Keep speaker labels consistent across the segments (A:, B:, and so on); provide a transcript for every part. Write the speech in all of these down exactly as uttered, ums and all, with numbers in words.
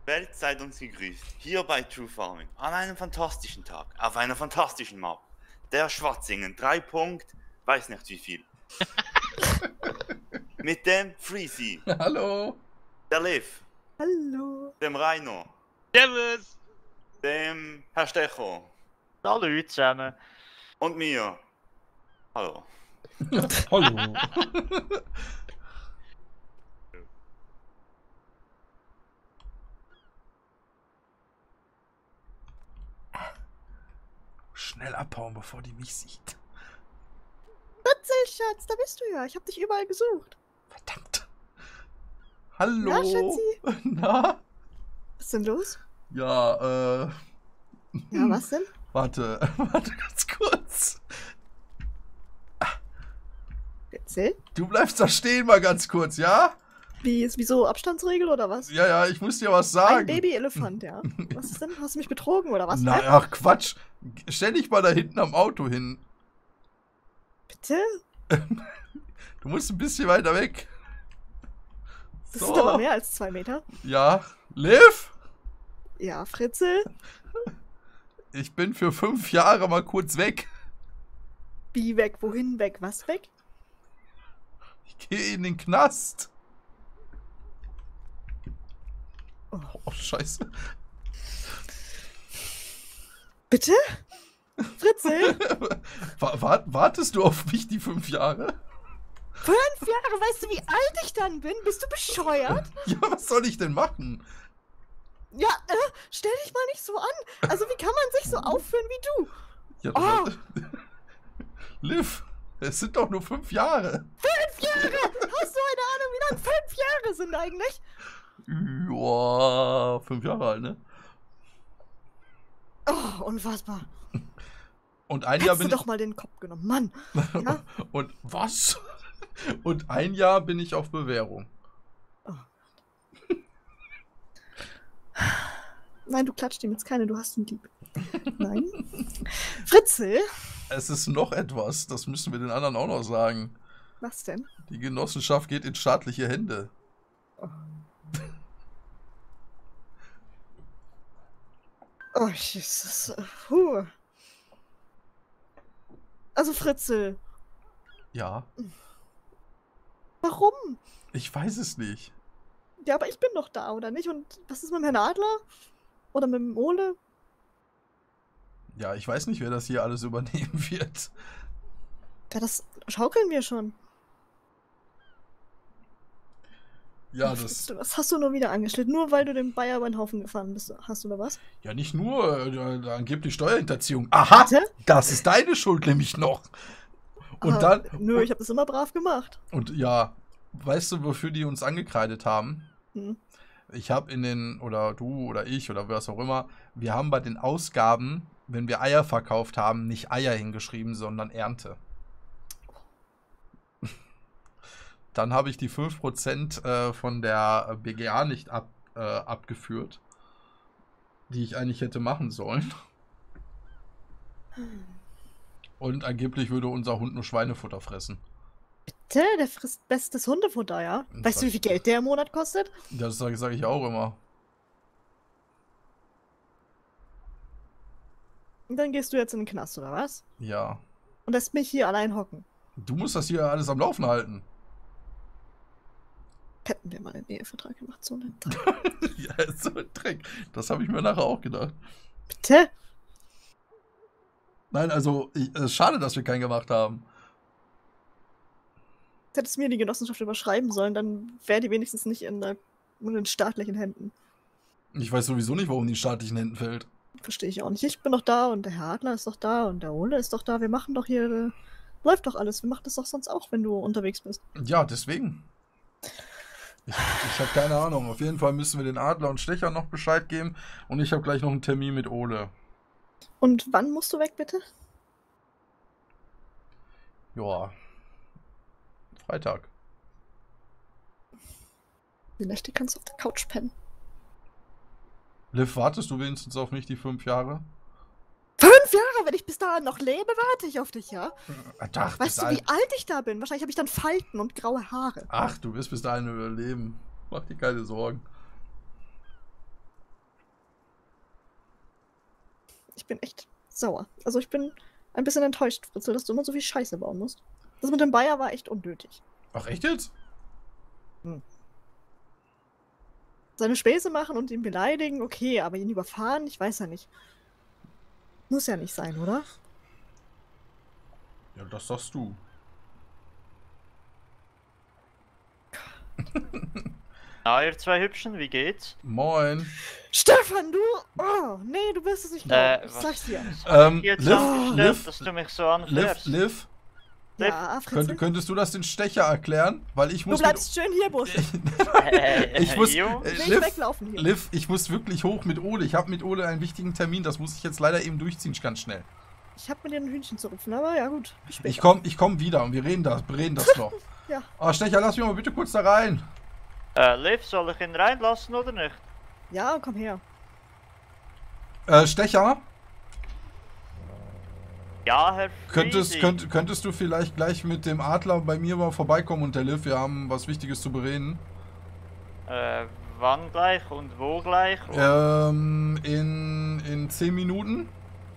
A: Welt seid uns gegrüßt, hier bei True Farming, an einem fantastischen Tag, auf einer fantastischen Map. Der Schwarzingen, drei Punkt, weiß nicht wie viel. Mit dem Freezy.
B: Hallo.
A: Der Liv.
C: Hallo.
A: Dem Rainer.
D: Servus.
A: Dem Herr Stecher.
D: Hallo zusammen.
A: Und mir. Hallo.
B: Hallo. Schnell abhauen, bevor die mich sieht.
C: Erzähl, Schatz, da bist du ja. Ich hab dich überall gesucht.
B: Verdammt. Hallo.
C: Na, Schatzi?
B: Na?
C: Was ist denn los?
B: Ja, äh...
C: Ja, was denn?
B: Warte, warte ganz kurz.
C: Erzähl.
B: Du bleibst da stehen mal ganz kurz, ja?
C: Wie ist wieso Abstandsregel oder was?
B: Ja, ja, ich muss dir was sagen.
C: Ein Babyelefant, ja. Was ist denn? Hast du mich betrogen oder was?
B: Na, ach Quatsch. Stell dich mal da hinten am Auto hin.
C: Bitte?
B: Du musst ein bisschen weiter weg.
C: Das
B: So.
C: sind aber mehr als zwei Meter.
B: Ja. Liv?
C: Ja, Fritzel.
B: Ich bin für fünf Jahre mal kurz weg.
C: Wie weg? Wohin weg? Was weg?
B: Ich gehe in den Knast.
C: Oh.
B: Oh, scheiße.
C: Bitte? Fritzel?
B: Wa- wa- Wartest du auf mich die fünf Jahre?
C: Fünf Jahre? Weißt du, wie alt ich dann bin? Bist du bescheuert?
B: Ja, was soll ich denn machen?
C: Ja, äh, stell dich mal nicht so an. Also, wie kann man sich so aufführen wie du?
B: Ja,
C: Oh.
B: das- Liv, es sind doch nur fünf Jahre.
C: Fünf Jahre! Hast du eine Ahnung, wie lang fünf Jahre sind eigentlich?
B: Ja, fünf Jahre alt, ne?
C: Oh, unfassbar.
B: Und ein Jahr
C: Hättest
B: bin
C: du doch mal den Kopf genommen, Mann.
B: ich.
C: Ja?
B: Und was? Und ein Jahr bin ich auf Bewährung.
C: Nein, du klatscht ihm jetzt keine, du hast ihn lieb. Nein. Fritzel?
B: Es ist noch etwas, das müssen wir den anderen auch noch sagen.
C: Was denn?
B: Die Genossenschaft geht in staatliche Hände.
C: Oh, Jesus. Puh. Also, Fritzel,
B: Ja,
C: warum?
B: ich weiß es nicht.
C: Ja, aber ich bin doch da, oder nicht? Und was ist mit dem Herrn Adler? Oder mit dem Ole?
B: Ja, ich weiß nicht, wer das hier alles übernehmen wird.
C: Ja, das schaukeln wir schon.
B: Ja,
C: Oh,
B: das.
C: Fritzel, was hast du nur wieder angeschnitten? Nur weil du den Bayer über den Haufen gefahren bist, hast du da was?
B: Ja, nicht nur äh, angeblich Steuerhinterziehung. Aha!
C: Bitte?
B: Das ist deine Schuld nämlich noch. Und
C: Aber,
B: dann.
C: Nö, ich habe das immer brav gemacht.
B: Und ja, weißt du, wofür die uns angekreidet haben?
C: Hm.
B: Ich habe in den, oder du oder ich oder was auch immer, wir haben bei den Ausgaben, wenn wir Eier verkauft haben, nicht Eier hingeschrieben, sondern Ernte. Dann habe ich die fünf Prozent äh, von der B G A nicht ab, äh, abgeführt, die ich eigentlich hätte machen sollen. Und angeblich würde unser Hund nur Schweinefutter fressen.
C: Bitte? Der frisst bestes Hundefutter, ja? Weißt du, wie viel Geld der im Monat kostet?
B: Das sage sag ich auch immer.
C: Und dann gehst du jetzt in den Knast, oder was?
B: Ja.
C: Und lässt mich hier allein hocken.
B: Du musst das hier alles am Laufen halten.
C: Hätten wir mal einen Ehevertrag gemacht, so einen Dreck.
B: Ja, ist so ein Dreck. Das habe ich mir nachher auch gedacht.
C: Bitte?
B: Nein, also, ich, es ist schade, dass wir keinen gemacht haben.
C: Hättest du mir die Genossenschaft überschreiben sollen, dann wäre die wenigstens nicht in, der, in den staatlichen Händen.
B: Ich weiß sowieso nicht, warum die in staatlichen Händen fällt.
C: Verstehe ich auch nicht. Ich bin doch da und der Herr Adler ist doch da und der Ole ist doch da. Wir machen doch hier. Äh, läuft doch alles. Wir machen das doch sonst auch, wenn du unterwegs bist.
B: Ja, deswegen. Ich, ich habe keine Ahnung. Auf jeden Fall müssen wir den Adler und Stecher noch Bescheid geben. Und ich habe gleich noch einen Termin mit Ole.
C: Und wann musst du weg, bitte?
B: Ja. Freitag.
C: Die Nächte kannst du auf der Couch pennen.
B: Liv, wartest du wenigstens auf mich die fünf Jahre?
C: Fünf Jahre, wenn ich bis dahin noch lebe, warte ich auf dich, ja?
B: Ach,
C: Weißt du, wie alt ich da bin? Wahrscheinlich habe ich dann Falten und graue Haare.
B: Ach, du wirst bis dahin überleben. Mach dir keine Sorgen.
C: ich bin echt sauer. Also ich bin ein bisschen enttäuscht, Fritzel, dass du immer so viel Scheiße bauen musst. Das mit dem Bayer war echt unnötig.
B: Ach, echt jetzt?
C: Hm. Seine Späße machen und ihn beleidigen, okay, aber ihn überfahren, ich weiß ja nicht. Muss ja nicht sein, oder?
B: Ja, das sagst du.
D: Na, ihr zwei Hübschen, wie geht's?
B: Moin.
C: Stefan, du! Oh, nee, du wirst es nicht glauben.
D: Äh,
C: ich
D: was?
C: sag's dir.
B: Ähm,
D: Jetzt
B: Liv,
D: angestellt,
B: Liv,
D: dass du mich so
B: Liv,
D: anfährst.
B: Liv,
C: Ja, Fritzel,
B: könnt, könntest du das den Stecher erklären? Weil ich
C: du
B: muss
C: bleibst schön hier, Bursche.
D: Äh,
B: Ich muss,
D: Jo.
B: äh,
C: Nicht
B: Liv,
C: weglaufen hier.
B: Liv, ich muss wirklich hoch mit Ole. Ich habe mit Ole einen wichtigen Termin. Das muss ich jetzt leider eben durchziehen, ganz schnell.
C: Ich hab mir dir ein Hühnchen zu rupfen, aber ja gut. Bis später.
B: Ich komm, ich komm wieder und wir reden das, reden das noch.
C: Ja.
B: Oh, Stecher, lass mich mal bitte kurz da rein.
D: Äh, Liv, soll ich ihn reinlassen oder nicht?
C: Ja, komm her.
B: Äh, Stecher,
D: Ja, Herr
B: könntest,
D: Friesi.
B: könnt, könntest du vielleicht gleich mit dem Adler bei mir mal vorbeikommen und der Liv? Wir haben was Wichtiges zu bereden.
D: Äh, wann gleich und wo gleich? Und
B: Ähm, in, in zehn Minuten.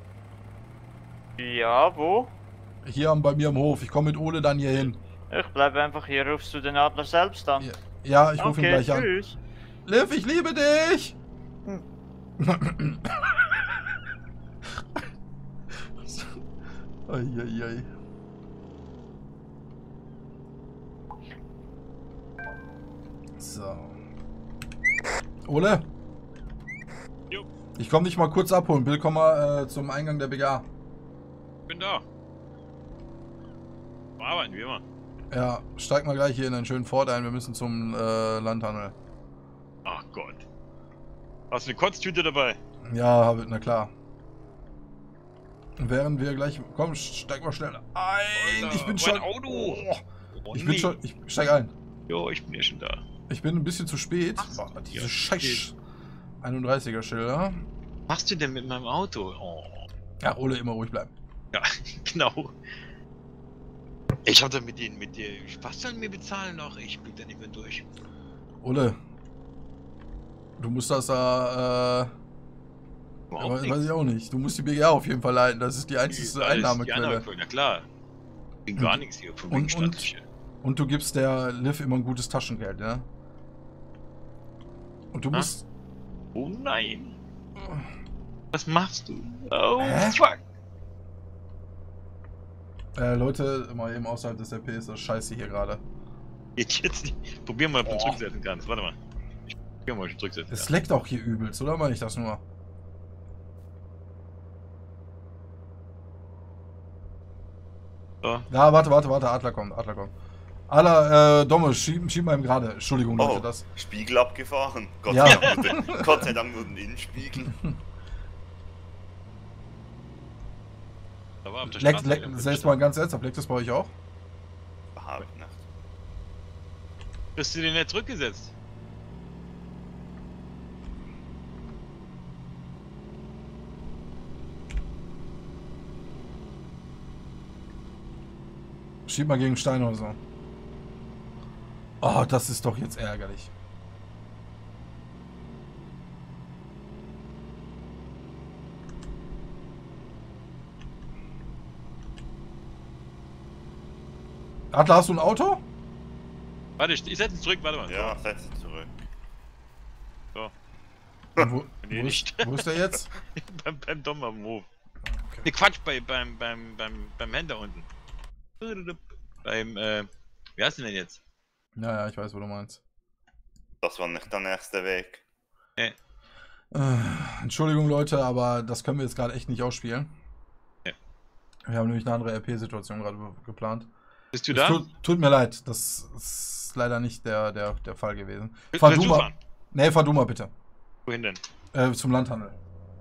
D: ja, wo?
B: Hier am- bei mir am Hof. Ich komme mit Ole dann hier hin.
D: Ich bleibe einfach hier, rufst du den Adler selbst an?
B: Ja, ja, ich rufe ihn
D: Okay,
B: gleich an.
D: tschüss.
B: Liv, ich liebe dich!
C: Hm.
B: Eieiei. So. Ole?
E: Jo.
B: Ich komm dich mal kurz abholen. Bill, komm mal äh, zum Eingang der B G A.
E: Bin da. Wir arbeiten wie immer.
B: Ja, steig mal gleich hier in einen schönen Ford ein. Wir müssen zum äh, Landhandel.
E: Ach Gott. Hast du eine Kotztüte dabei?
B: Ja, hab- na klar. Während wir gleich... Komm, steig mal schnell ein.
E: Alter,
B: Ich bin
E: mein
B: schon...
E: Auto.
B: Oh,
E: Oh,
B: ich bin
E: nee.
B: schon... Ich steig ein.
E: Jo, ich bin ja schon da.
B: Ich bin ein bisschen zu spät.
E: Ach so,
B: Boah, diese
E: ja,
B: scheiß einunddreißiger Schilder.
E: Was machst du denn mit meinem Auto? Oh.
B: Ja, Ole, immer ruhig bleiben.
E: Ja, genau. Ich hatte mit den, mit dir, was sollen wir bezahlen noch? Ich blieb da nicht mehr durch.
B: Ole. Du musst das da, äh...
E: Überhaupt
B: weiß,
E: nichts.
B: weiß ich auch nicht. Du musst die B G A auf jeden Fall leiten. Das ist die einzige
E: Das ist die
B: Einnahmequelle.
E: Einnahmequelle, na klar. Bin gar nichts hier vom
B: und-
E: wegen
B: und-
E: Stadtliche.
B: Und du gibst der Liv immer ein gutes Taschengeld, ja? Und du
E: Ah.
B: musst...
E: Oh nein. Was machst du? Oh
B: Hä?
E: fuck.
B: Äh, Leute, mal eben außerhalb des R P ist das scheiße hier gerade.
E: Geht jetzt nicht. Probier mal, ob du
B: Oh.
E: zurücksetzen kannst. Warte mal. Ich probier mal, ob ich zurücksetzen
B: Es
E: kann.
B: leckt auch hier übelst, oder meine ich das nur?
E: So.
B: Ja, warte, warte, warte, Adler kommt, Adler kommt. Adler, äh, Domme, schieb, schieb mal eben gerade. Entschuldigung, Leute,
A: Oh,
B: das...
A: Spiegel abgefahren. Gott,
B: Ja.
A: sei Dank nur den, Gott sei Dank nur den Innenspiegel.
E: Da war auf der
B: Leckt,
E: Straße
B: leckt,
E: wieder
B: selbst mal ganz ernsthaft, leckt das bei euch auch?
A: Überhaupt nicht.
E: Bist du den nicht zurückgesetzt?
B: Schieb mal gegen Stein oder so. Oh, das ist doch jetzt ärgerlich. Adler, hast du ein Auto?
E: Warte, ich, ich setze ihn zurück, warte mal.
A: Ja, setz ihn zurück.
B: Und wo,
E: Nee,
B: wo,
E: nicht.
B: ist, wo ist der jetzt?
E: beim, beim Dom am Hof.
B: Okay.
E: Ne, Quatsch, bei, beim, beim, beim, beim Händler unten. Beim, äh, wie heißt denn denn jetzt?
B: Ja, ja, ich weiß, wo du meinst.
A: Das war nicht der nächste Weg.
B: Äh, Entschuldigung, Leute, aber das können wir jetzt gerade echt nicht ausspielen.
E: Ja.
B: Wir haben nämlich eine andere R P-Situation gerade geplant.
E: Bist du
B: Es
E: da?
B: Tut, tut mir leid, das ist leider nicht der, der, der Fall gewesen.
E: Willst
B: Fahr
E: du
B: du mal.
E: fahren?
B: Nee, fahr du mal bitte.
E: Wohin denn?
B: Äh, zum Landhandel.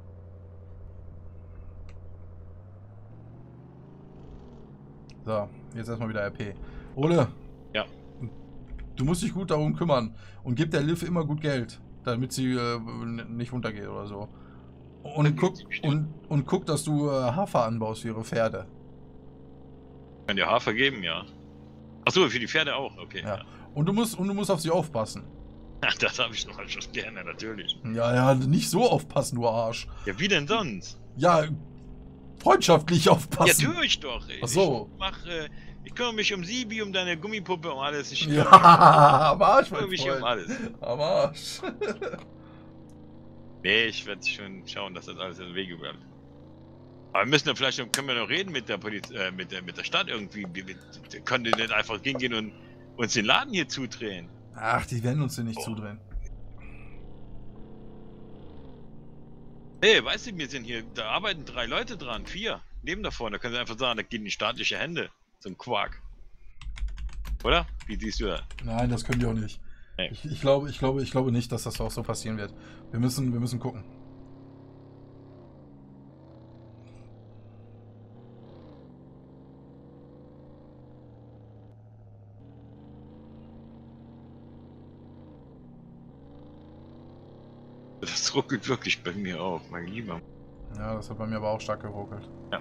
B: So, jetzt erstmal wieder R P. Ole.
E: Ja.
B: Du musst dich gut darum kümmern und gib der Liv immer gut Geld, damit sie äh, n- nicht runtergeht oder so. Und
E: Das
B: guck,
E: gibt sie bestimmt.
B: und, und guck, dass du äh, Hafer anbaust für ihre Pferde.
E: Kann dir Hafer geben, ja. Achso, für die Pferde auch, okay.
B: Ja.
E: Ja.
B: Und du musst, und du musst auf sie aufpassen.
E: Ach, das habe ich noch schon gerne, natürlich.
B: Ja, ja, nicht so aufpassen, du Arsch.
E: Ja, wie denn sonst?
B: Ja, freundschaftlich
E: Ja,
B: aufpassen.
E: tue ich doch.
B: Ach so.
E: Ich, mach, äh, ich kümmere mich um Sibi, um deine Gummipuppe, um alles. Ich
B: Ja, am Arsch,
E: kümmere
B: mein
E: mich um
B: Freund.
E: alles.
B: Am Arsch.
E: Nee, ich werde schon schauen, dass das alles in den Wege bleibt. Aber wir müssen ja vielleicht, noch- können wir noch reden mit der Poliz äh, mit der mit der Stadt irgendwie. Wir, wir, wir können die nicht einfach hingehen und uns den Laden hier zudrehen.
B: Ach, die werden uns hier nicht
E: Oh.
B: zudrehen.
E: Nee, weißt du, wir sind hier, da arbeiten drei Leute dran, vier. Neben davon, da können sie einfach sagen, da gehen die staatliche Hände zum Quark. Oder? Wie siehst du das?
B: Nein, das können die auch nicht.
E: Nee.
B: Ich, ich, glaube, ich, glaube, ich glaube nicht, dass das auch so passieren wird. Wir müssen, wir müssen gucken.
E: Das ruckelt wirklich bei mir auf, mein Lieber.
B: Ja, das hat bei mir aber auch stark geruckelt.
E: Ja.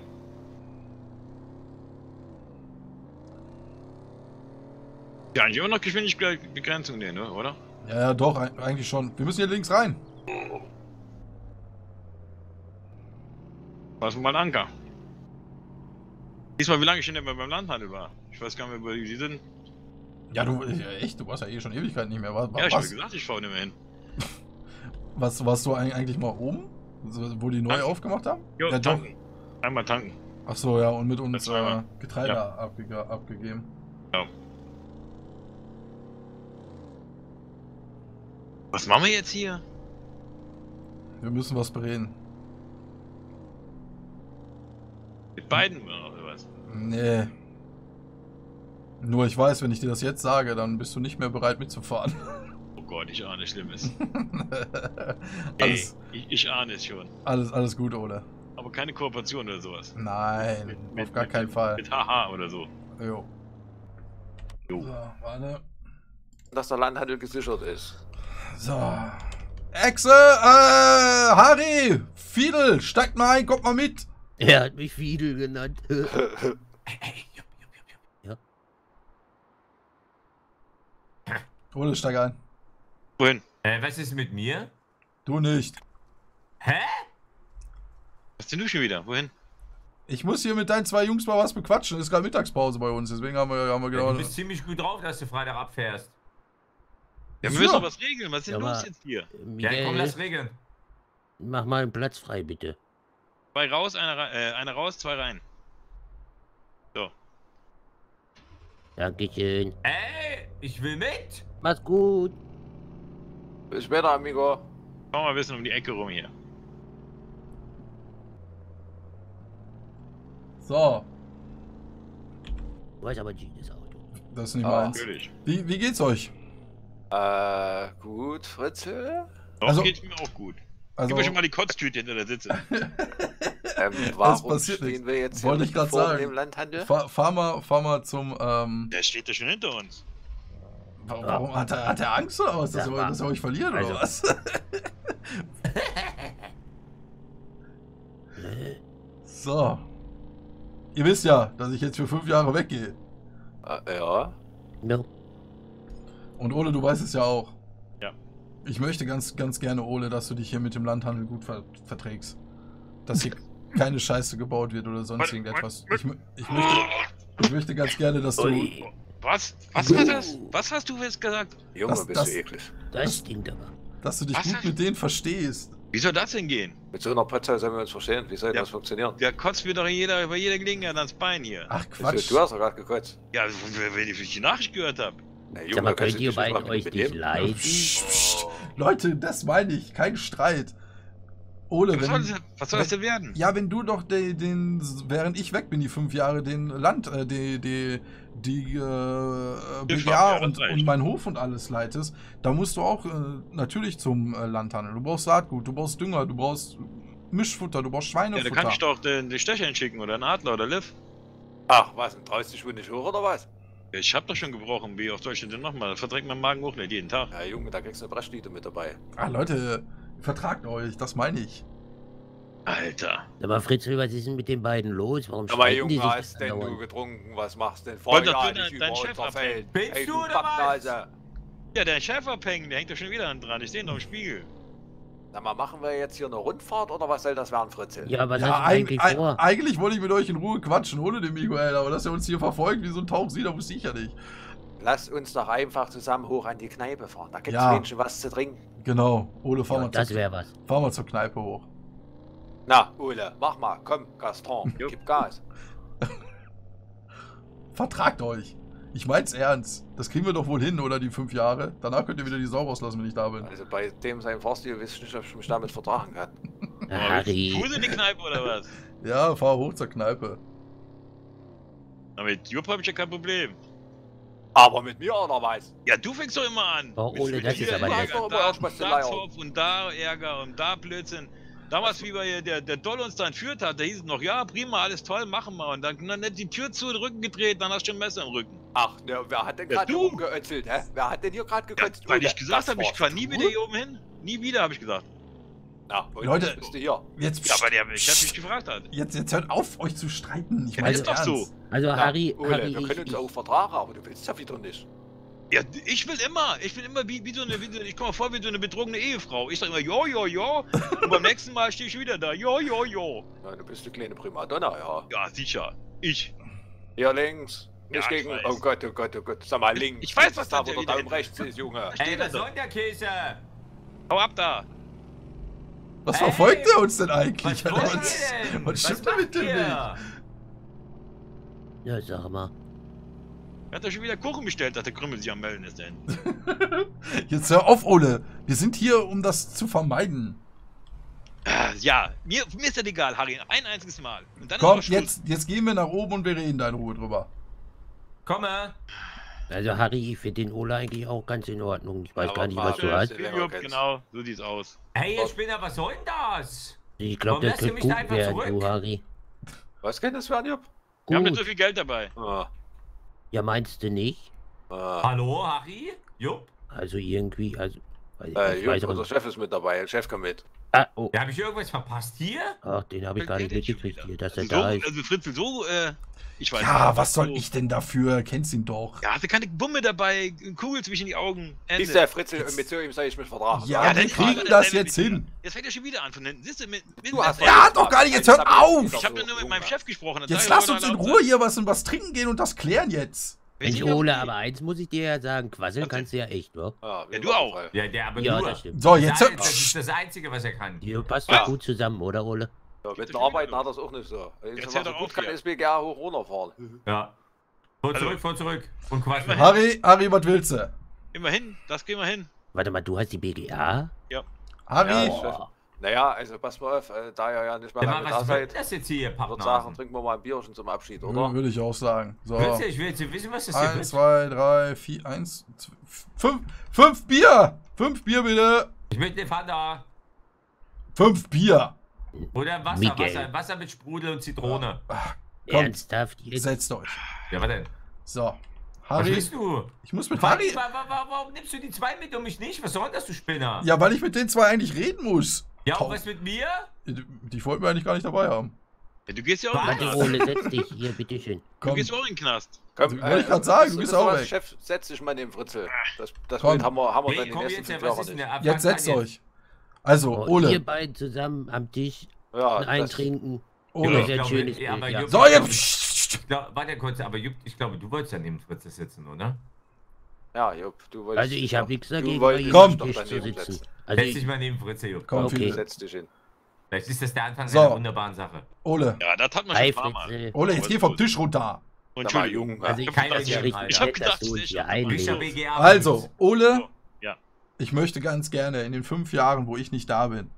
E: Ja, eigentlich immer noch Geschwindigkeitsbegrenzung, ne, oder?
B: Ja, ja, doch, eig- eigentlich schon. Wir müssen hier links rein.
E: Passen wir mal einen Anker. Diesmal, wie lange ich schon nicht mehr beim Landhandel war. Ich weiß gar nicht mehr, wo die sind.
B: Ja, du, ja, echt, du warst ja eh schon Ewigkeit nicht mehr. Was,
E: Ja, ich habe
B: was,
E: gesagt, ich fahre nicht mehr hin.
B: was warst du eig- eigentlich mal oben? So, wo die neu
E: Tanken.
B: aufgemacht haben?
E: Jo,
B: Ja, doch.
E: tanken. Einmal tanken.
B: Ach so, ja, und mit uns
E: Das war
B: äh,
E: mal.
B: Getreide
E: Ja.
B: abge abgegeben.
E: Was machen wir jetzt hier?
B: Wir müssen was bereden.
E: Mit beiden oder was?
B: Nee. Nur ich weiß, wenn ich dir das jetzt sage, dann bist du nicht mehr bereit mitzufahren.
E: Oh Gott, ich ahne Schlimmes.
B: alles,
E: Ey, ich, ich ahne es schon.
B: alles, alles gut, Ole.
E: Aber keine Kooperation oder sowas.
B: Nein,
E: Mit-
B: auf
E: mit-
B: gar
E: mit-
B: keinen Fall.
E: Mit Haha oder so.
B: Jo.
E: Jo.
B: So, warte.
F: Dass der Landhandel gesichert ist.
B: So. Exe, äh, Harry, Fiedel, steigt mal ein, kommt mal mit.
G: Er hat mich Fiedel genannt.
B: Ole, steig ein.
E: Wohin?
H: Äh, was ist mit mir?
B: Du nicht.
H: Hä?
E: Was denn du schon wieder? Wohin?
B: Ich muss hier mit deinen zwei Jungs mal was bequatschen. Ist gerade Mittagspause bei uns, deswegen haben wir, haben wir
H: Ja,
B: genau.
H: du bist ziemlich gut drauf, dass du Freitag abfährst.
E: Ja, wir
B: So.
E: müssen doch was regeln. Was ist denn
G: Ja,
E: los
G: aber-
E: jetzt hier?
H: Ja, komm,
G: Miguel,
H: lass regeln.
G: mach mal einen Platz frei, bitte.
E: Zwei raus, einer, rei- äh, einer raus, zwei rein. So.
G: Dankeschön.
H: Ey, ich will mit.
G: Mach's gut.
F: Bis später, amigo.
E: Komm mal ein bisschen um die Ecke rum hier.
B: So,
G: Du weißt aber Gines Auto.
B: das ist nicht
F: Ah.
B: meins.
E: Natürlich.
B: Wie, wie geht's euch?
F: Äh, gut, Fritze.
E: Doch,
B: Also-
E: geht's mir auch gut.
B: Also,
E: Gib mir schon mal die Kotztüte hinter der Sitze.
F: Ähm, warum
B: passiert
F: stehen
B: nichts.
F: wir jetzt
B: Wollte
F: hier
B: ich grad
F: vor
B: sagen.
F: dem Landhandel?
B: fahr, fahr, mal, fahr mal zum. Ähm,
E: Der steht ja schon hinter uns.
B: warum warum hat, er, hat er Angst oder was, dass,
G: Ja,
B: er,
G: war-
B: dass er euch verliert
G: also-
B: oder was? So. Ihr wisst ja, dass ich jetzt für fünf Jahre weggehe.
F: Äh, ja.
G: No.
B: Und Ole, du weißt es ja auch.
E: Ja.
B: Ich möchte ganz, ganz gerne, Ole, dass du dich hier mit dem Landhandel gut ver verträgst. Dass hier keine Scheiße gebaut wird oder sonst irgendetwas. Ich, mö- ich, möchte, ich möchte ganz gerne, dass du.
G: Ui,
E: Was? Was war das? Was hast du jetzt gesagt?
F: Junge,
B: Das-
F: bist
B: das-
F: du eklig.
G: das stinkt aber.
B: Dass du dich
E: Was
B: gut
E: hast-
B: mit denen verstehst.
E: Wie soll das denn gehen?
F: Mit so einer Potze sollen wir uns verstehen. Wie soll
E: Ja.
F: das funktionieren?
E: Der kotzt mir doch jeder, bei jeder Gelegenheit ans Bein hier.
B: Ach
F: Wieso?
B: Quatsch.
F: Du hast doch gerade gekotzt.
E: Ja, wenn ich die Nachricht gehört habe.
F: Na,
G: Sag mal,
F: kannst
G: könnt
F: du
G: ihr
F: dich
G: beiden
F: mal
G: euch
F: mit
G: nicht
F: dem-
G: leiden?
B: Psst, psst. Leute, das meine ich. Kein Streit. Ole,
E: Was soll,
B: wenn.
E: das, was soll das denn werden?
B: Ja, wenn du doch den, den, während ich weg bin, die fünf Jahre, den Land, äh, die, die, die äh, B G A
E: ja, das
B: und,
E: reicht.
B: und meinen Hof und alles leitest, da musst du auch äh, natürlich zum äh, Landhandel. Du brauchst Saatgut, du brauchst Dünger, du brauchst Mischfutter, du brauchst
E: Ja,
B: Schweinefutter.
E: da kann ich doch den, den Stecher hinschicken oder einen Adler oder Liv.
F: Ach, was? Und traust dich wohl nicht hoch oder was?
E: Ja, ich hab doch schon gebrochen. Wie oft soll ich denn nochmal? Das verträgt mein Magen auch nicht jeden Tag.
F: Ja, Junge, da kriegst du eine Brechstüte mit dabei.
B: Ah, Leute, vertragt euch, das meine ich.
E: Alter.
G: Sag mal, Fritz, was ist denn mit den beiden los? Warum
F: Aber
G: streiten die
F: Junge,
G: sich
F: hast denn du
G: andauernd?
F: getrunken? Was machst denn?
E: Wollt
F: Fahr
E: doch
F: ja
E: du
F: nicht
E: dein-
F: über
E: dein Chef
F: unser
E: abhängen.
F: Feld.
H: Bist
F: Ey,
H: du,
F: du
H: oder was?
F: Pappnase.
E: Ja, der Chef abhängen, der hängt doch schon wieder dran. Ich seh ihn doch im Spiegel.
F: Sag mal, machen wir jetzt hier eine Rundfahrt oder was soll das werden, Fritzel?
G: Ja, was
B: Ja,
G: hast du
B: eig
G: eigentlich
B: eig
G: vor?
B: eigentlich wollte ich mit euch in Ruhe quatschen, ohne den Miguel, aber dass er uns hier verfolgt wie so ein Tauchsieder, wusste ich ja nicht.
F: Lass uns doch einfach zusammen hoch an die Kneipe fahren. Da gibt's
B: Ja.
F: wenigstens was zu trinken.
B: Genau, Ole, fahr,
G: Ja,
B: mal,
G: das
B: zur,
G: wäre was.
B: fahr mal zur Kneipe hoch.
F: Na, Ole, mach mal. Komm, Gaston,
E: Jo.
F: gib Gas.
B: Vertragt euch. Ich mein's ernst. Das kriegen wir doch wohl hin, oder die fünf Jahre. Danach könnt ihr wieder die Sau rauslassen, wenn ich da bin.
F: Also bei dem sein Fahrstil wisst ihr nicht, ob ich mich damit vertragen kann.
G: Harry.
E: Fuß in die Kneipe oder was?
B: Ja, fahr hoch zur Kneipe.
E: Na, mit Jupp habe ich ja kein Problem.
F: Aber mit mir oder was?
E: Ja, du fängst doch immer an.
G: Oh,
E: Mit-
G: Ole,
E: mit
G: das
E: hier
G: ist aber
E: Ärger,
F: nett. Du hast doch
E: Da,
F: immer erst
E: da
F: mal
E: Zoff und da Ärger und da Blödsinn. Damals, wie wir hier, der, der Doll uns da entführt hat, da hieß es noch, ja, prima, alles toll, machen wir. Und dann, dann hat die Tür zu, den Rücken gedreht, dann hast du ein Messer im Rücken.
F: Ach, ne, wer hat denn
E: Ja,
F: gerade
E: du.
F: hier rumgeötzelt, hä? Wer hat denn hier gerade
E: Ja,
F: gekotzt?
E: weil
F: Ole,
E: ich gesagt
F: das
E: habe, ich
F: warst
E: fahr nie
F: du?
E: wieder hier oben hin. Nie wieder, habe ich gesagt.
F: Na, und
B: Leute.
F: jetzt bist du hier.
B: Jetzt,
E: Ja, weil der Chef mich gefragt hat.
B: jetzt, jetzt hört auf, euch zu streiten. Ich
E: Ja,
B: mein's
E: ist doch so.
B: ernst.
G: Also
F: Na,
G: Harry,
F: Ole,
G: Harry,
F: wir
G: ich,
F: können uns
G: ich,
F: auch vertragen, aber du willst ja wieder nicht.
E: Ja, ich will immer, ich will immer wie, wie so eine, wie so, ich komme mir vor wie so eine betrogene Ehefrau. Ich sag immer, jo, jo, jo. Und beim nächsten Mal stehe ich wieder da, jo, jo, jo.
F: Ja, du bist eine kleine Primadonna, ja.
E: Ja, sicher. Ich.
F: Hier links. Nicht
E: Ja, ich
F: gegen.
E: weiß.
F: Oh Gott, oh Gott, oh Gott. Sag mal links.
E: Ich weiß,
F: Das
E: was
F: ist da,
E: da
F: wo der
E: wieder
F: Daumen
E: hinten
F: rechts ist, Junge.
H: Ey, was soll der Käse?
E: Hau ab da.
B: Was
H: Hey,
B: verfolgt der uns denn eigentlich?
H: Was
B: Alter?
H: wollt
B: Was,
H: ihr denn?
B: was stimmt denn
H: macht
B: mit dem
H: ihr?
B: nicht?
G: ja, sag mal.
E: Er hat doch schon wieder Kuchen bestellt, dass der Krümmel sich am Melden ist denn.
B: Jetzt hör auf, Ole. Wir sind hier, um das zu vermeiden.
E: Ah, Ja, mir, mir ist das egal, Harry. Ein einziges Mal. Und dann
B: Komm,
E: ist auch Schluss.
B: jetzt, jetzt gehen wir nach oben und wir reden da in Ruhe drüber.
H: Komme.
G: Also Harry, ich finde den Ole eigentlich auch ganz in Ordnung. Ich weiß
F: Aber
G: gar nicht,
F: mal
G: was du
F: schön.
G: hast.
F: länger
E: Jupp,
F: kennst.
E: genau, so sieht's aus.
H: Hey, ihr Spinner, was soll denn das?
G: Ich glaube,
H: Warum
G: das
H: lässt ihr
G: könnte
H: mich
G: gut
H: da einfach
G: werden,
H: zurück?
G: du Harry.
F: Was kann das werden, Jupp?
E: Wir haben nicht so
G: Gut.
E: viel Geld dabei.
F: Ah,
G: Ja, meinst du nicht?
F: ah.
H: Hallo, Harry? Jupp?
G: Also irgendwie, also... Weiß,
F: Äh,
G: ich
F: Jupp,
G: weiß aber
F: unser
G: nicht.
F: Chef ist mit dabei. Der Chef kommt mit.
G: Ah, oh.
H: Ja, habe ich irgendwas verpasst hier?
G: Ach, den habe ich gar nicht
E: Wer denn schon
G: mitgekriegt
E: wieder?
G: hier, dass er
E: Also,
G: da
E: so,
G: ist.
E: also Fritzl, so, äh, ich weiß
B: Ja,
E: nicht.
B: was soll
E: so.
B: ich denn dafür? Kennst ihn doch.
E: Ja, hatte keine Bumme dabei, Kugel zwischen die Augen. Ende.
F: Ist der Fritzl und mit so ihm soll ich mich vertragen.
B: Ja,
E: Ja,
B: wir
E: dann
B: kriegen
E: fahr-
B: das
E: dann-
B: jetzt hin.
E: Jetzt fängt er schon wieder an von hinten. Siehst du, mit, mit
F: Du hast
B: Er hat doch gar nicht, jetzt hört auf!
E: Ich habe nur mit meinem Chef gesprochen. das
B: Jetzt
E: sag ich
B: lass
E: aber
B: uns in
E: laut
B: Ruhe
E: sein.
B: hier was und was trinken gehen und das klären jetzt.
E: Wenn
G: Mensch,
E: Sie
G: Ole,
E: auf die-
G: aber eins muss ich dir ja sagen, quasseln
E: Was
G: kannst du ja echt, wa?
F: Ja,
E: Ja, du auch.
H: Ja, der aber
G: Ja,
H: nur.
G: das stimmt.
B: So,
H: Das,
B: jetzt
H: ist-
B: hör,
H: das ist das Einzige, was er kann.
G: Ihr passt
E: Ja.
G: doch gut zusammen, oder, Ole?
F: Ja, mit
E: Gibt
F: den
E: es
F: Arbeiten
E: schon
F: hat er es auch nicht so. Wenn
E: Jetzt
F: was
E: hört
F: er
E: er
F: gut
E: auf
F: kann,
E: hier.
F: ist B G A hoch runterfahren.
H: Ja. Vor
E: Also-
H: zurück, vor zurück. Und quatsch.
B: Harry, Harry, was willst du?
E: Immerhin, das gehen wir hin.
G: Warte mal, du hast die B G A?
B: Harry,
F: Ja, Chef. Naja, also pass mal auf, äh, da ihr ja nicht mehr
H: Ja,
F: lange
H: mal,
F: da
H: was wird
F: seid,
H: das jetzt hier,
F: ich würde sagen,
H: Pappnasen?
F: trinken wir mal ein Bierchen zum Abschied,
B: ja,
F: oder?
B: würde ich auch sagen. So.
H: Willst du, ich will jetzt wissen, was das hier
B: Eins,
H: wird.
B: zwei, drei, vier, eins, zwei, fünf, fünf Bier! Fünf Bier bitte!
H: Ich möchte eine Fanta.
B: Fünf Bier!
H: Oder Wasser,
G: Miguel.
H: Wasser, Wasser mit Sprudel und Zitrone.
B: Kommt,
G: Ernsthaft jetzt?
B: setzt euch.
H: Ja, was denn?
B: So.
H: Was
B: Harry,
H: willst du?
B: ich muss mit
H: Harry,
B: Harry.
H: wa- wa- wa- warum nimmst du die zwei mit und mich nicht? Was soll das, du Spinner?
B: Ja, weil ich mit den zwei eigentlich reden muss.
H: Ja, und
B: Taub.
H: was mit mir?
B: Die wollten wir eigentlich gar nicht dabei haben.
E: Ja, du gehst ja auch in den
H: Was?
G: Warte,
E: Knast.
G: Ole, setz dich hier, bitteschön.
E: Du
B: Komm,
E: gehst auch in den Knast.
F: Komm,
B: wollte ich grad sagen, du
F: wisst
B: bist
F: ihr
B: auch
F: was,
B: weg.
F: Chef, setz dich mal neben Fritzl. Das, das
B: Komm.
F: Bild haben wir, haben wir
H: Hey,
F: dann die
H: komm
F: nächsten
H: jetzt, ja,
F: fünf
H: was
F: Jahre
H: ist denn
F: nicht.
H: der
B: jetzt setzt euch. Also,
G: Oh,
B: Ole.
G: Ihr beiden zusammen am Tisch,
F: Ja,
G: ein
F: das,
G: Eintrinken.
B: Ole.
G: Ja,
H: Ich
G: sehr
H: glaube,
G: schönes
H: ja, aber
G: Bild, ja.
H: Jupp,
B: So,
H: ich
B: jetzt.
H: glaube- Ich glaub, warte kurz, aber Jupp, ich glaube, du wolltest ja neben Fritz sitzen, oder?
F: ja, Jupp, du wolltest...
G: Also ich habe nichts
F: du
G: dagegen, bei
F: wolltest
G: ihm
B: Komm.
G: am
F: doch
G: Tisch zu
F: daneben
G: sitzen.
F: setzen.
G: Also
H: Setz dich
G: ich,
H: mal neben Fritz, Jupp.
B: Komm,
G: Okay.
B: Philipp.
F: Setz dich hin.
H: Vielleicht ist das der Anfang
B: So.
H: einer wunderbaren Sache.
B: Ole.
E: Ja, das hat man
G: Hi,
E: schon ein paar Mal.
G: Fritz.
B: Ole, jetzt geh vom Tisch runter.
E: Und
F: Sag mal,
E: Entschuldigung.
F: Junge.
G: Also ich
H: Keiner
G: finde das ja
H: hier,
G: richtig
H: Alter.
E: Ich hab
G: nett, dass
E: gedacht,
G: du uns
E: ich-
G: hier
H: Frischer
G: einlädst.
H: B G A.
B: Also, Ole,
E: So, ja.
B: ich möchte ganz gerne in den fünf Jahren, wo ich nicht da bin,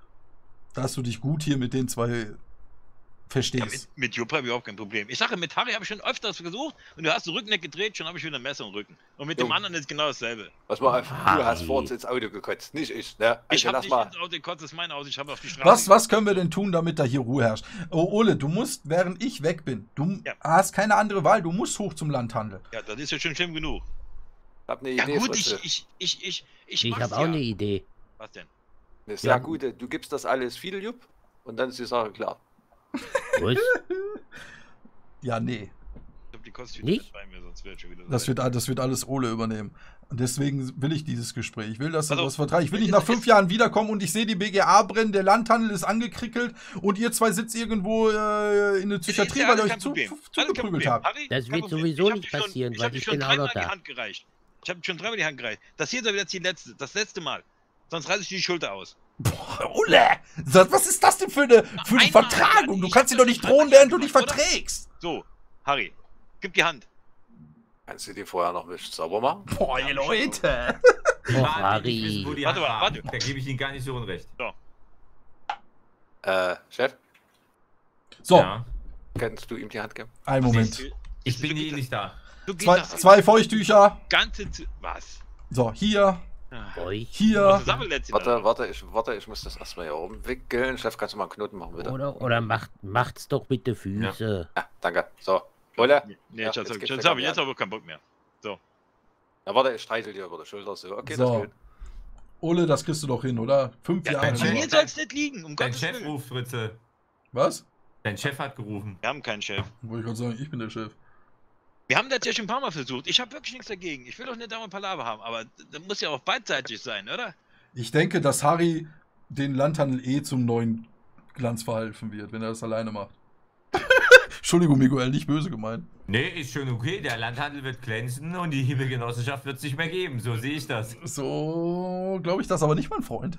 B: dass du dich gut hier mit den zwei
E: Ja,
B: verstehst.
E: mit, mit Jupp habe ich überhaupt kein Problem. Ich sage, mit Harry habe ich schon öfters versucht und du hast den Rücken nicht gedreht, schon habe ich wieder ein Messer im Rücken. Und mit dem
F: Jo.
E: anderen ist genau dasselbe.
F: Was mal auf, du
G: Harry.
F: hast vor uns ins Auto gekotzt, nicht ich, ne?
E: Ich
F: Also
E: habe
F: lass
E: nicht
F: mal...
E: ins Auto gekotzt, das ist mein Auto, ich habe auf die Straße.
B: Was, was können wir denn tun, damit da hier Ruhe herrscht? Oh, Ole, du musst, während ich weg bin, du
E: Ja.
B: hast keine andere Wahl, du musst hoch zum Landhandel.
E: Ja, das ist ja schon schlimm genug.
F: Ich hab eine
E: Ja
F: Idee,
E: gut, ich,
F: Fritzl.
E: ich, ich, ich, ich,
G: Ich
E: mach's
G: habe auch
E: ja.
G: eine Idee.
E: Was denn?
F: Eine sehr
G: Ja.
F: gute. Du gibst das alles viel, Jupp, und dann ist die Sache klar.
G: Was?
B: Ja, nee.
E: habe die Kostüme
G: Nicht?
E: bei mir, sonst wäre schon wieder so
B: Das
E: weit.
B: wird, das wird alles Ole übernehmen. Und deswegen will ich dieses Gespräch. Ich will, dass du
E: Also,
B: das vertragen. Ich will nicht
E: ist-
B: nach fünf
E: ist-
B: Jahren wiederkommen und ich sehe die B G A brennen, der Landhandel ist angekrickelt und ihr zwei sitzt irgendwo äh, in der Psychiatrie,
E: Ist ja
B: weil
E: alles
B: ihr euch
E: kein
B: zu,
E: Problem.
B: zu,
E: Alles kein
B: zugeprügelt
E: Problem.
B: habt.
E: Harry,
G: Das
E: kein
G: wird
E: Problem.
G: sowieso
E: Ich hab
G: nicht
E: dir schon-
G: passieren,
E: ich
G: weil
E: hab dir
G: ich
E: schon
G: bin auch
E: dreimal
G: noch
E: die
G: da.
E: Hand gereicht. Ich habe schon dreimal die Hand gereicht. Das hier ist aber jetzt die letzte, das letzte Mal. Sonst reiße ich dir die Schulter aus.
B: Boah, Ole! So, was ist das denn für eine, für eine
E: Einmal,
B: Vertragung?
E: ja,
B: Du
E: ich
B: kannst
E: hab
B: dir doch
E: das
B: nicht
E: schon
B: drohen,
E: dreimal
B: während du dich
E: gemacht, oder?
B: verträgst.
E: So, Harry, gib die Hand.
F: Kannst du die vorher noch nicht sauber machen?
B: Boah, ihr Leute!
G: Oh,
H: Ich
G: Harry.
H: wissen, wo die
E: Warte
H: Hand
E: mal,
H: war.
E: warte.
H: Da gebe ich Ihnen gar nicht so unrecht.
F: Äh, Chef,
B: So,
H: Ja.
F: kannst du ihm die Hand geben?
B: einen Moment.
H: Ich bin eh nicht da.
E: Du gehst
B: Zwei,
E: das
B: zwei Feuchttücher.
E: ganze Z Was?
B: So, hier,
G: Euch.
B: hier.
E: Das Sammellätzchen.
F: Warte, warte, ich, warte, ich muss das erstmal hier oben wickeln. Chef, kannst du mal einen Knoten machen, bitte?
G: Oder, oder macht, macht's doch mit den Füßen.
F: Ja, danke. So, Ole?
E: Nee,
F: Ja,
E: jetzt,
F: jetzt
E: jetzt,
F: geht's
E: jetzt
F: wieder
E: habe ich
F: an.
E: jetzt aber keinen Bock mehr.
F: Na, warte, ich streichel dir über die Schulter. So, okay,
B: So.
F: das geht.
B: Ole, das kriegst du doch hin, oder? Fünf
E: Ja,
B: Jahre.
H: dein
E: An
H: Chef-
E: mir
B: nur.
E: soll es nicht liegen, um
H: Dein
E: Gottes
H: Chef
E: Willen.
H: ruft, Fritze.
B: Was?
H: Dein Chef hat gerufen.
E: Wir haben keinen Chef.
B: Wollte ich gerade sagen, ich bin der Chef.
E: Wir haben das ja schon ein paar Mal versucht. Ich habe wirklich nichts dagegen. Ich will doch nicht dauernd Palaver haben, aber das muss ja auch beidseitig sein, oder?
B: Ich denke, dass Harry den Landhandel eh zum neuen Glanz verhelfen wird, wenn er das alleine macht. Entschuldigung, Miguel, nicht böse gemeint.
H: Nee, ist schon okay. Der Landhandel wird glänzen und die Himmelgenossenschaft wird es nicht mehr geben. So sehe ich das.
B: So glaube ich das aber nicht, mein Freund.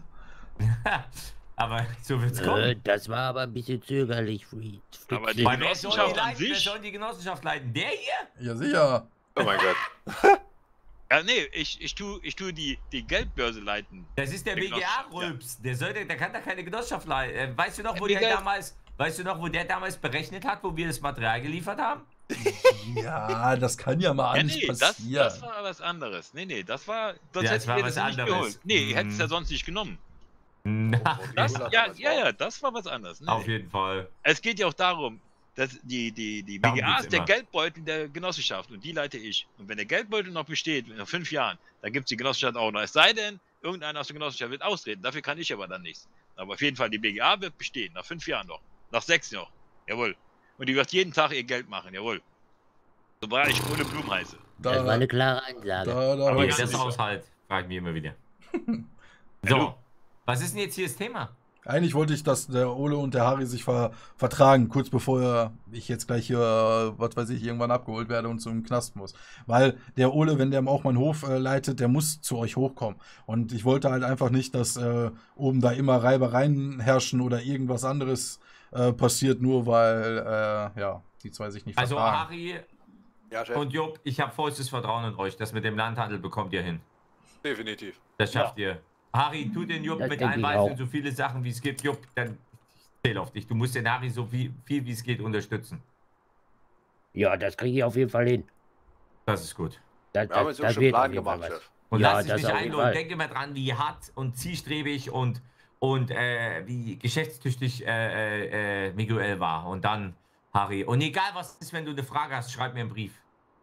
H: Aber so wird's
G: Äh,
H: kommen.
G: das war aber ein bisschen zögerlich, Fried.
E: Aber die
H: Weil wer soll die
E: Genossenschaft an
H: leiten? Wer
E: sich?
H: soll die Genossenschaft leiten? Der hier?
B: Ja, sicher.
F: Oh mein Gott.
E: Ja, nee, ich, ich tue ich tu die, die Geldbörse leiten.
H: Das ist der
E: Die
H: B G
E: Genossenschaft,
H: A-Rülps. Der, soll, der kann da keine Genossenschaft leiten. Äh, weißt du noch, wo
E: Die
H: der
E: Geld-
H: damals, weißt du noch, wo der damals berechnet hat, wo wir das Material geliefert haben?
B: Ja, das kann ja mal
E: Ja,
B: alles
E: nee, das,
B: passieren.
E: das war was anderes. Nee, nee, das war. Sonst
H: Ja,
E: hätte
H: es
E: ich
H: war
E: mir
H: was
E: das nicht
H: anderes.
E: geholt. Nee, ihr hättet es ja
H: Mhm.
E: sonst nicht genommen.
H: Na,
E: Das,
F: Cola
E: ja,
F: damals
E: ja,
F: auch.
E: ja, das war was anderes. Nee.
H: auf jeden Fall.
E: Es geht ja auch darum, dass die, die, die B
H: Darum
E: G A
H: geht's
E: ist der
H: immer.
E: Geldbeutel der Genossenschaft und die leite ich. Und wenn der Geldbeutel noch besteht, nach fünf Jahren, dann gibt es die Genossenschaft auch noch. Es sei denn, irgendeiner aus der Genossenschaft wird austreten. Dafür kann ich aber dann nichts. Aber auf jeden Fall, die B G A wird bestehen. Nach fünf Jahren noch. Nach sechs noch. Jawohl. Und die wird jeden Tag ihr Geld machen. Jawohl. Sobald ich ohne Blumen heiße.
G: Das war
B: Da,
G: eine klare Ansage.
B: da, da,
H: Aber
E: Aber
H: geht
E: das
H: das
E: ist so.
H: aushalt? Fragt mich immer wieder.
E: Ja,
H: So,
E: du.
H: was ist denn jetzt hier das Thema?
B: Eigentlich wollte ich, dass der Ole und der Harry sich ver vertragen, kurz bevor ich jetzt gleich hier, äh, was weiß ich, irgendwann abgeholt werde und zum Knast muss. Weil der Ole, wenn der auch meinen Hof äh, leitet, der muss zu euch hochkommen. Und ich wollte halt einfach nicht, dass äh, oben da immer Reibereien herrschen oder irgendwas anderes äh, passiert, nur weil, äh, ja, die zwei sich nicht
H: Also
B: vertragen.
H: Harry
F: Ja, Chef,
H: und Jupp, ich habe vollstes Vertrauen in euch. Das mit dem Landhandel bekommt ihr hin.
F: definitiv.
H: Das schafft ihr. Harry, tu den Jupp
G: Das
H: mit
G: denke ich
H: einweisen,
G: auch.
H: so viele Sachen wie es geht. Jupp, dann ich zähle auf dich. Du musst den Harry so viel, viel wie es geht unterstützen.
G: Ja, das kriege ich auf jeden Fall hin.
H: Das ist gut.
G: Das,
F: Wir haben
G: das,
F: jetzt auch
G: das
F: schon
G: wird
F: einen
G: auf
F: Plan
G: jeden Fall
F: gemacht,
G: was.
F: Chef.
H: Und
G: Ja,
H: lass dich
G: das
H: nicht
G: auf jeden
H: ein und
G: Fall.
H: denk immer dran, wie hart und zielstrebig und, und äh, wie geschäftstüchtig äh, äh, äh, Miguel war. Und dann Harry. Und egal was ist, wenn du eine Frage hast, schreib mir einen Brief.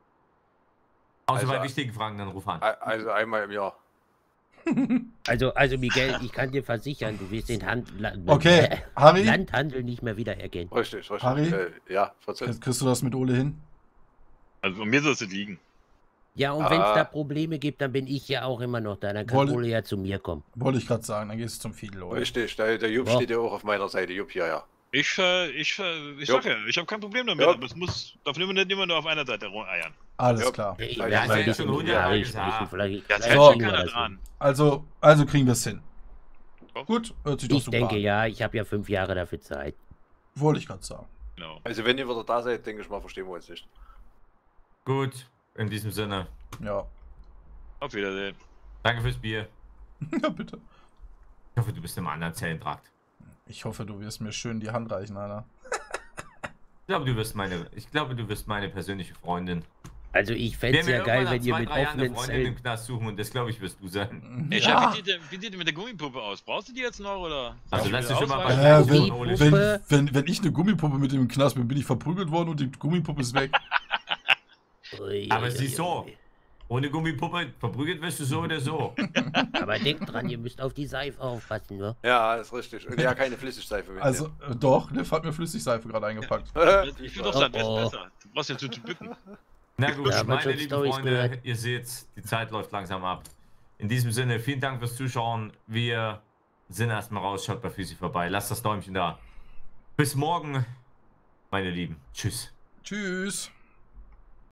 H: Außer
F: Also-
H: bei wichtigen Fragen, dann ruf an.
F: Al- Also einmal im Jahr.
G: Also, also Miguel, ich kann dir versichern, du wirst den Hand La-
B: Okay, Harry,
G: Landhandel nicht mehr wiedererkennen.
F: Richtig, richtig.
B: Harry?
F: Äh, ja, Prozent.
B: jetzt kriegst du das mit Ole hin?
E: Also von mir soll es nicht liegen.
G: Ja, und wenn es
F: Ah.
G: da Probleme gibt, dann bin ich ja auch immer noch da. Dann kann
B: Wolle-
G: Ole ja zu mir kommen.
B: Wollte ich gerade sagen, dann gehst du zum Fiedel, Ole.
F: Richtig, der, der Jupp
G: Ja.
F: steht ja auch auf meiner Seite. Jupp, ja, ja.
E: Ich, äh, ich, äh, ich
F: Ja.
E: sag ja, ich habe kein Problem damit,
F: Ja.
E: aber es muss, darf nicht nicht immer nur auf einer Seite rumeiern.
B: Alles
F: Ja.
B: klar.
G: Ich
F: Ja,
G: werde
F: ja,
G: mal
F: ist
G: ein
F: ja
G: bisschen
H: schon hundert
G: ja,
H: Jahre
G: richten,
H: gesagt.
G: vielleicht,
E: Ja,
G: vielleicht
E: das hält
B: So.
E: sich
G: kriegen wir
E: keiner
G: das
E: dran.
G: hin.
B: Also, also kriegen wir es hin.
E: Ja.
B: Gut, hört sich doch
G: Ich
B: super
G: denke
B: an.
G: ja, ich habe ja fünf Jahre dafür Zeit.
B: Wollte ich gerade sagen.
E: Genau.
F: Also wenn ihr wieder da seid, denke ich mal, verstehen wir uns nicht.
H: Gut, in diesem Sinne.
B: Ja.
E: Auf Wiedersehen.
H: Danke fürs Bier.
B: Ja, bitte.
H: Ich hoffe, du bist im anderen Zellentrakt.
B: Ich hoffe, du wirst mir schön die Hand reichen, Alter.
H: Ich glaube, du wirst meine, ich glaube, du wirst meine persönliche Freundin.
G: Also ich fände es
H: Wir
G: ja
H: werden
G: geil,
H: irgendwann
G: wenn ihr
H: nach
G: mit
H: zwei, drei Jahren eine
G: offenen
H: Freundin
G: Zellen...
H: im Knast suchen und das, glaube ich, wirst du sein.
E: Ey,
B: Ja.
E: Chef, wie sieht, denn- wie sieht denn mit der Gummipuppe aus? Brauchst du die jetzt noch oder?
H: Also
E: Soll
H: lass
E: ich
H: dich schon
E: wieder
H: mal
E: ausweichen?
H: bei-
B: Äh, wenn,
G: Gummipuppe.
B: wenn, wenn, wenn ich eine Gummipuppe mit dem Knast bin, bin ich verprügelt worden und die Gummipuppe ist weg.
G: Ui,
H: Aber
G: ui,
H: sieh
G: ui,
H: so.
G: ui.
H: Ohne Gummipuppe verprügelt wirst du so oder so.
G: Aber denkt dran, ihr müsst auf die Seife aufpassen, ne?
F: Ja, ist richtig. Und ja, keine Flüssigseife mit.
B: Also, äh, doch, Liv hat mir Flüssigseife gerade eingepackt.
E: Ich finde doch Sandwich
G: Oh, oh.
E: besser. Du brauchst ja so zu bücken.
H: Na gut,
G: Ja, man
H: meine
G: schon
H: lieben
G: Storys
H: Freunde,
G: gehört.
H: ihr seht, die Zeit läuft langsam ab. In diesem Sinne, vielen Dank fürs Zuschauen. Wir sind erstmal raus. Schaut bei Physi vorbei. Lasst das Däumchen da. Bis morgen, meine Lieben. Tschüss.
B: Tschüss.